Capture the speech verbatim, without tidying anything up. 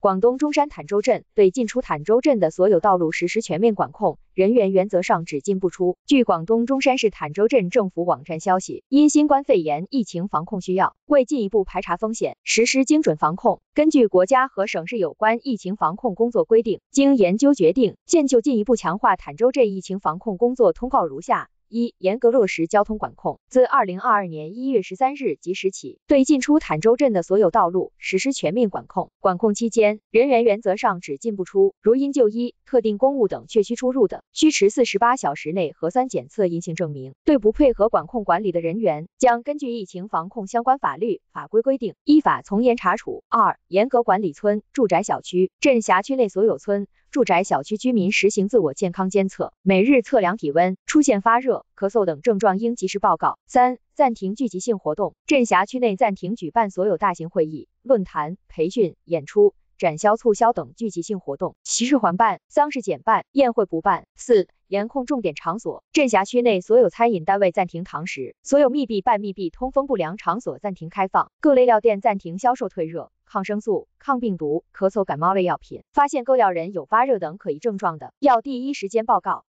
广东中山坦洲镇对进出坦洲镇的所有道路实施全面管控，人员原则上只进不出。据广东中山市坦洲镇政府网站消息，因新冠肺炎疫情防控需要，为进一步排查风险，实施精准防控，根据国家和省市有关疫情防控工作规定，经研究决定，现就进一步强化坦洲镇疫情防控工作通告如下。一、严格落实交通管控，自二零二二年一月十三日即时起，对进出坦洲镇的所有道路实施全面管控。管控期间，人员原则上只进不出，如因就医、特定公务等确需出入的，需持四十八小时内核酸检测阴性证明。对不配合管控管理的人员，将根据疫情防控相关法律法规规定，依法从严查处。二、严格管理村、住宅小区、镇辖区内所有村、住宅小区居民实行自我健康监测，每日测量体温，出现发热、咳嗽等症状应及时报告。三、暂停聚集性活动，镇辖区内暂停举办所有大型会议、论坛、培训、演出、展销促销等聚集性活动，喜事缓办，丧事减办，宴会不办。四、严控重点场所，镇辖区内所有餐饮单位暂停堂食，所有密闭、半密闭、通风不良场所暂停开放，各类药店暂停销售退热、抗生素、抗病毒、咳嗽感冒类药品。发现购药人有发热等可疑症状的，要第一时间报告。